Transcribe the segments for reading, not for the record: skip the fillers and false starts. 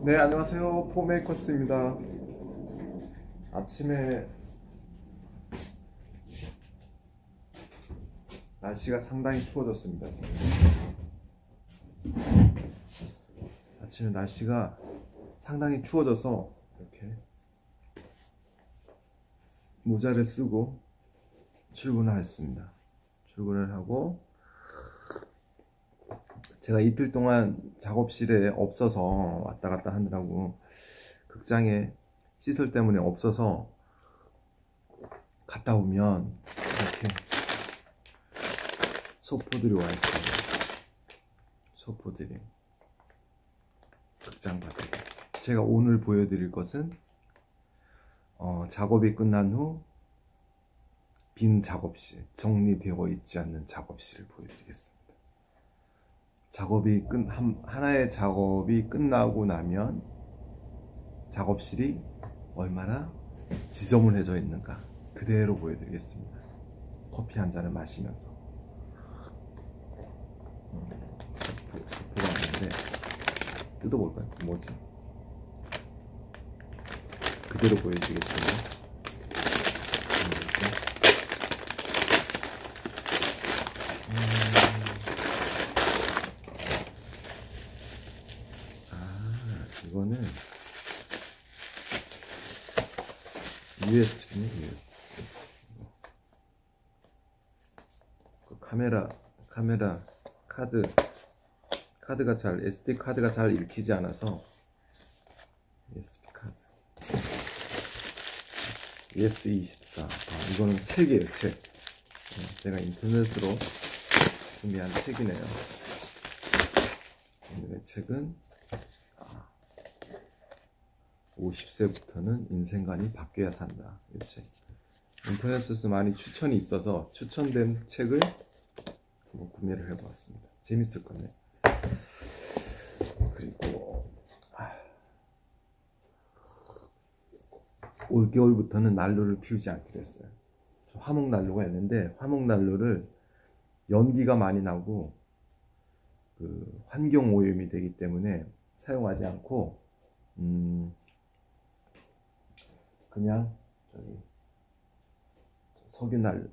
네, 안녕하세요. 포메이커스입니다. 아침에 날씨가 상당히 추워졌습니다. 아침에 날씨가 상당히 추워져서 이렇게 모자를 쓰고 출근을 했습니다. 출근을 하고 제가 이틀 동안 작업실에 없어서 왔다 갔다 하느라고 극장에 시설 때문에 없어서 갔다 오면 이렇게 소포들이 와 있어요. 소포들이 극장 바닥에. 제가 오늘 보여드릴 것은 작업이 끝난 후 빈 작업실, 정리되어 있지 않는 작업실을 보여드리겠습니다. 하나의 작업이 끝나고 나면 작업실이 얼마나 지저분해져 있는가 그대로 보여드리겠습니다. 커피 한 잔을 마시면서. 소포가 왔는데 뜯어볼까요? 뭐지? 그대로 보여드리겠습니다. 이거는 USB네, USB. 카메라 카드가 SD 카드가 잘 읽히지 않아서 USB 카드 ES24. 이거는 책이에요, 책. 제가 인터넷으로 구매한 책이네요. 오늘의 책은 50세부터는 인생관이 바뀌어야 산다. 이 책. 인터넷에서 많이 추천이 있어서 추천된 책을 한번 구매를 해보았습니다. 재밌을 거네요. 그리고 올겨울부터는 난로를 피우지 않기로 했어요. 화목난로가 있는데 화목난로를 연기가 많이 나고 환경 오염이 되기 때문에 사용하지 않고 그냥 석유난로.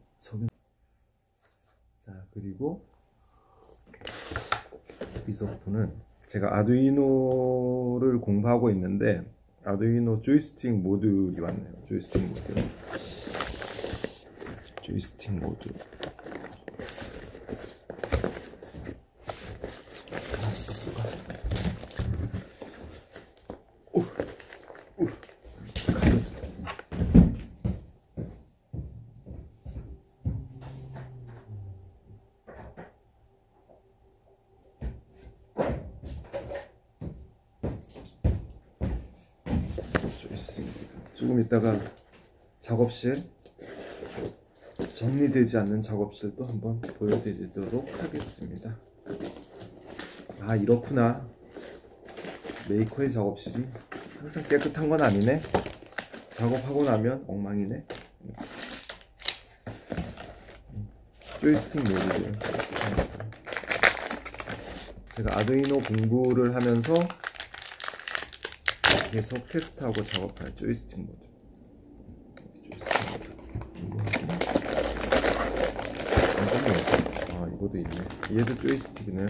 자, 그리고 이 소프는 제가 아두이노를 공부하고 있는데 아두이노 조이스틱 모듈이 왔네요. 조이스틱 모듈. 조금 있다가 작업실, 정리되지 않는 작업실도 한번 보여드리도록 하겠습니다. 이렇구나. 메이커의 작업실이 항상 깨끗한 건 아니네. 작업하고 나면 엉망이네. 조이스틱 모듈이에요. 제가 아두이노 공부를 하면서 계속 테스트하고 작업할 조이스틱 모듈. 이것도 있네. 얘도 조이스틱이네.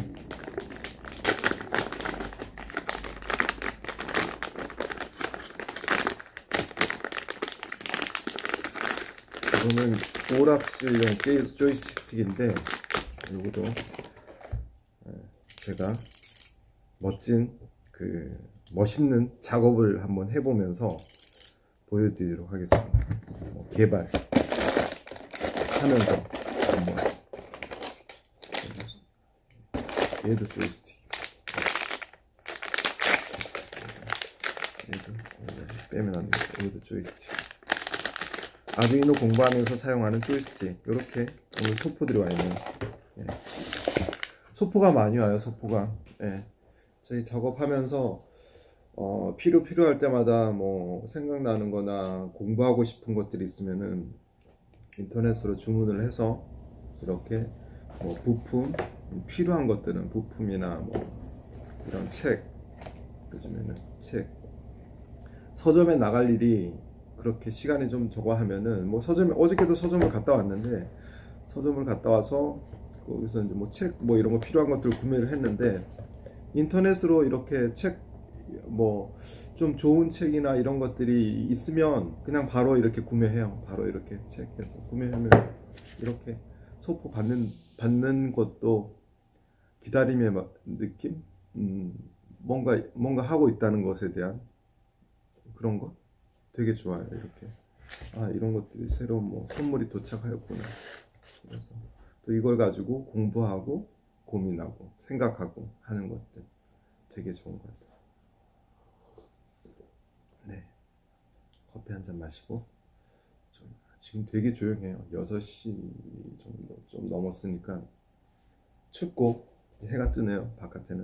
이거는 오락실용 조이스틱인데 이것도 제가 멋있는 작업을 한번 해보면서 보여드리도록 하겠습니다. 개발하면서 한번. 얘도 조이스틱. 얘도 빼면 안 돼. 얘도 조이스틱. 아두이노 공부하면서 사용하는 조이스틱. 이렇게 오늘 소포들이 와 있네요. 소포가 많이 와요. 소포가. 저희 작업하면서 필요할 때마다 뭐 생각나는 거나 공부하고 싶은 것들이 있으면은 인터넷으로 주문을 해서 이렇게 부품 필요한 것들은 부품이나 이런 책, 요즘에는 책. 서점에 나갈 일이 그렇게 시간이 좀 저거 하면은 뭐 서점에 어저께도 서점을 갔다 왔는데 서점을 갔다 와서 거기서 이제 뭐 책 뭐 이런 거 필요한 것들 구매를 했는데 인터넷으로 이렇게 책 뭐 좀 좋은 책이나 이런 것들이 있으면 그냥 바로 이렇게 구매해요. 바로 이렇게 책에서 구매하면 이렇게 소포 받는 것도 기다림의 느낌, 뭔가 하고 있다는 것에 대한 그런 거 되게 좋아요. 이렇게 이런 것들이 새로운 뭐 선물이 도착하였구나. 그래서 또 이걸 가지고 공부하고 고민하고 생각하고 하는 것들 되게 좋은 것 같아요. 네, 커피 한 잔 마시고 지금 되게 조용해요. 6시 정도 좀 넘었으니까 춥고 해가 뜨네요. 바깥에는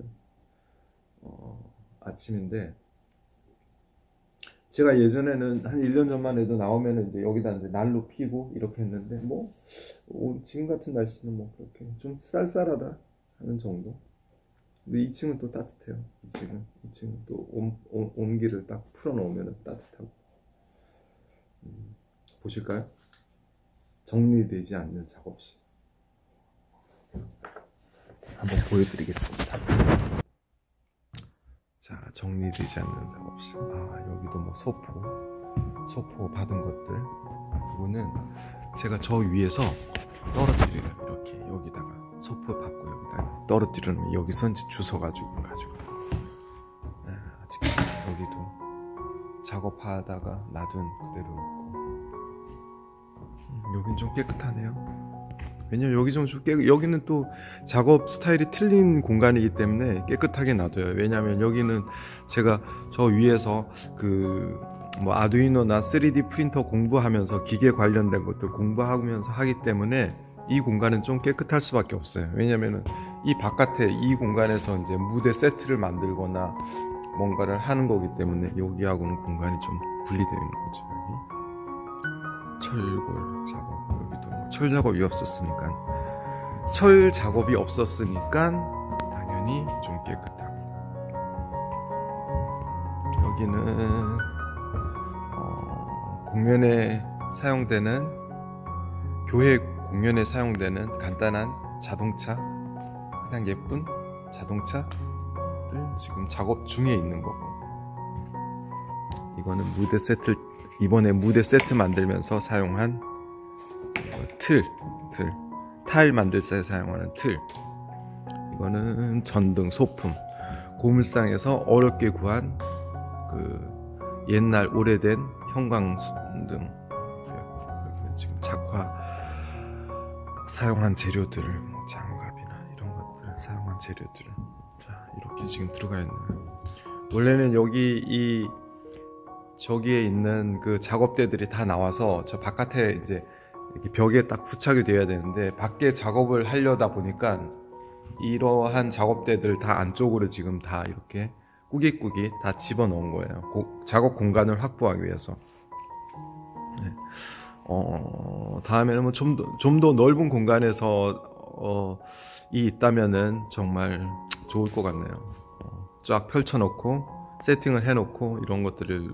아침인데 제가 예전에는 한 1년 전만 해도 나오면 이제 여기다 이제 난로 피고 이렇게 했는데 뭐 지금 같은 날씨는 뭐 그렇게 좀 쌀쌀하다 하는 정도. 근데 2층은 또 따뜻해요. 2층은 또 온기를 딱 풀어놓으면 따뜻하고. 보실까요? 정리되지 않는 작업실 한번 보여드리겠습니다. 자, 정리되지 않는 작업실. 여기도 뭐 소포 받은 것들. 이거는 제가 저 위에서 떨어뜨려요. 이렇게 여기다가 소포 받고 여기다가 떨어뜨리면 여기서 이제 주워가지고 아직 여기도 작업하다가 놔둔 그대로 있고. 여긴 좀 깨끗하네요. 왜냐면 여기 좀 여기는 또 작업 스타일이 틀린 공간이기 때문에 깨끗하게 놔둬요. 왜냐면 여기는 제가 저 위에서 그 뭐 아두이노나 3D 프린터 공부하면서 기계 관련된 것들 공부하면서 하기 때문에 이 공간은 좀 깨끗할 수밖에 없어요. 왜냐면은 이 바깥에 이 공간에서 이제 무대 세트를 만들거나 뭔가를 하는 거기 때문에 여기하고는 공간이 좀 분리되어 있는 거죠. 여기 철골 작업, 여기도 뭐 철 작업이 없었으니까 당연히 좀 깨끗하고. 여기는 교회 공연에 사용되는 간단한 자동차, 그냥 예쁜 자동차를 지금 작업 중에 있는 거고, 이거는 이번에 무대 세트 만들면서 사용한 타일 만들 때 사용하는 틀. 이거는 전등 소품, 고물상에서 어렵게 구한 그 옛날 오래된 형광등. 여기는 지금 작화 사용한 재료들, 뭐 장갑이나 이런 것들 사용한 재료들. 자, 이렇게 지금 들어가 있네요. 원래는 저기에 있는 그 작업대들이 다 나와서 저 바깥에 이제 이렇게 벽에 딱 부착이 돼야 되는데, 밖에 작업을 하려다 보니까 이러한 작업대들 다 안쪽으로 지금 다 이렇게 꾸깃꾸깃 다 집어넣은 거예요. 작업 공간을 확보하기 위해서. 네. 다음에는 뭐 좀 더 넓은 공간에서 있다면은 정말 좋을 것 같네요. 쫙 펼쳐놓고 세팅을 해놓고 이런 것들을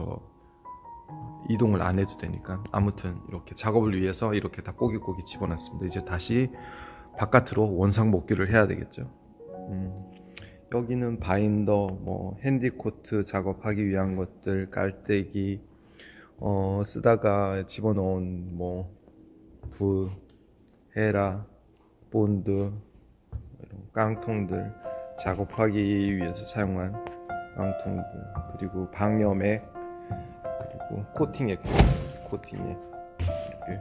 이동을 안 해도 되니까. 아무튼 이렇게 작업을 위해서 이렇게 다 꼬깃꼬깃 집어놨습니다. 이제 다시 바깥으로 원상복귀를 해야 되겠죠. 여기는 바인더, 뭐 핸디코트 작업하기 위한 것들, 깔때기, 쓰다가 집어넣은 뭐 헤라, 본드, 이런 깡통들, 작업하기 위해서 사용한 깡통들, 그리고 방염액, 그리고 코팅액, 이렇게.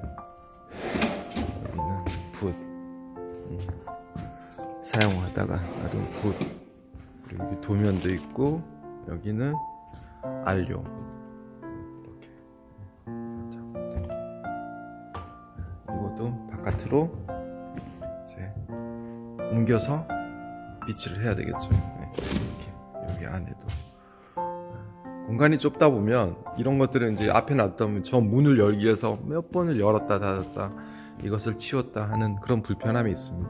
여기는 붓, 사용하다가 놔둔 붓, 그리고 여기 도면도 있고, 여기는 안료. 이렇게 이것도 바깥으로 이제 옮겨서 비치를 해야 되겠죠. 이렇게 여기 안에도 공간이 좁다 보면 이런 것들은 이제 앞에 놨다면 저 문을 열기 위해서 몇 번을 열었다 닫았다, 이것을 치웠다 하는 그런 불편함이 있습니다.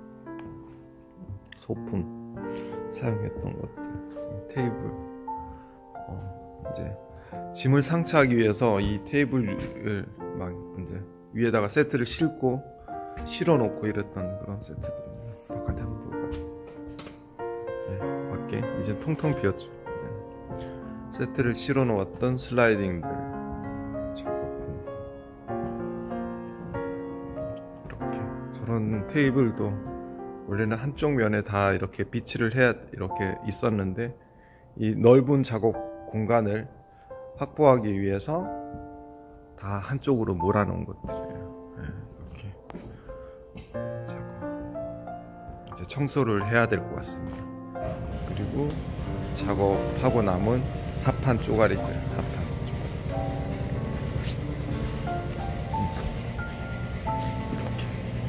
소품 사용했던 것들, 테이블, 이제 짐을 상차하기 위해서 이 테이블을 막 이제 위에다가 세트를 실어 놓고 이랬던 그런 세트들입니다. 바깥에 한번 볼까요? 네, 밖에 이제 텅텅 비었죠. 네. 세트를 실어 놓았던 슬라이딩들 작업품들. 이렇게 저런 테이블도 원래는 한쪽 면에 다 이렇게 비치를 해야 이렇게 있었는데 이 넓은 작업 공간을 확보하기 위해서 다 한쪽으로 몰아놓은 것들이에요. 네, 이렇게 작업. 이제 청소를 해야 될 것 같습니다. 그리고 작업하고 남은 합판 쪼가리들, 이렇게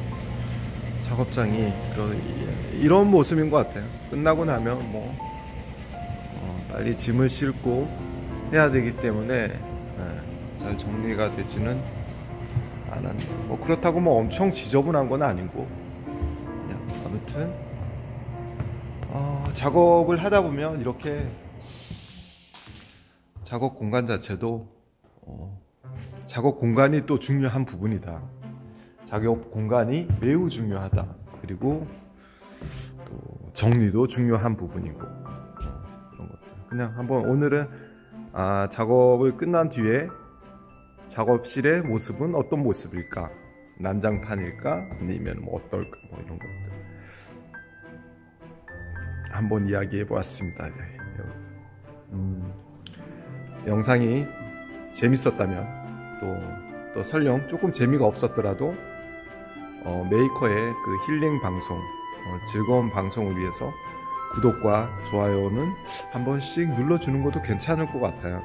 작업장이 이런 모습인 것 같아요. 끝나고 나면 뭐 빨리 짐을 싣고 해야 되기 때문에 잘 정리가 되지는 않았네요. 뭐 그렇다고 뭐 엄청 지저분한 건 아니고 그냥 아무튼 작업을 하다 보면 이렇게 작업 공간 자체도 작업 공간이 또 중요한 부분이다. 작업 공간이 매우 중요하다. 그리고 또 정리도 중요한 부분이고 그런 것들. 그냥 한번 오늘은 작업을 끝난 뒤에 작업실의 모습은 어떤 모습일까? 난장판일까? 아니면 뭐 어떨까? 뭐 이런 것들 한번 이야기해 보았습니다. 영상이 재밌었다면 또 설령 조금 재미가 없었더라도 메이커의 그 힐링 방송, 즐거운 방송을 위해서 구독과 좋아요는 한 번씩 눌러주는 것도 괜찮을 것 같아요.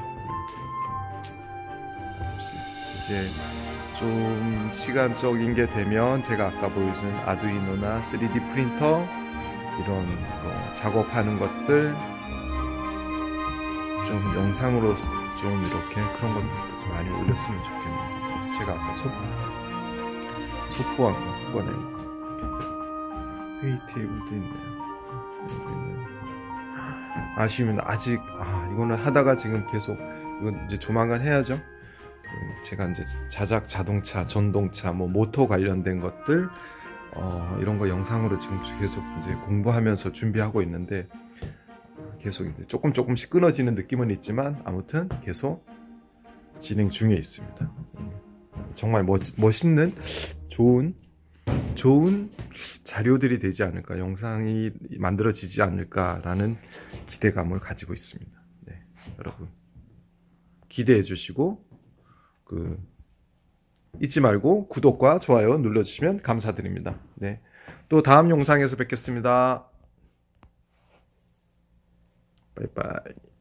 이제 좀 시간적인 게 되면 제가 아까 보여준 아두이노나 3D 프린터 이런 거 작업하는 것들 좀 영상으로 좀 이렇게 그런 것들도 좀 많이 올렸으면 좋겠네요. 제가 아까 소포한 거 꺼낸 거 회의 테이블도 있네요. 아쉬우면 아직 이거는 하다가 지금 계속 이건 이제 조만간 해야죠. 제가 이제 자작 자동차, 전동차, 뭐 모터 관련된 것들 이런 거 영상으로 지금 계속 이제 공부하면서 준비하고 있는데 계속 이제 조금씩 끊어지는 느낌은 있지만 아무튼 계속 진행 중에 있습니다. 정말 멋있는 좋은 자료들이 되지 않을까, 영상이 만들어지지 않을까라는 기대감을 가지고 있습니다. 네, 여러분 기대해 주시고 잊지 말고 구독과 좋아요 눌러주시면 감사드립니다. 네, 또 다음 영상에서 뵙겠습니다. 바이바이.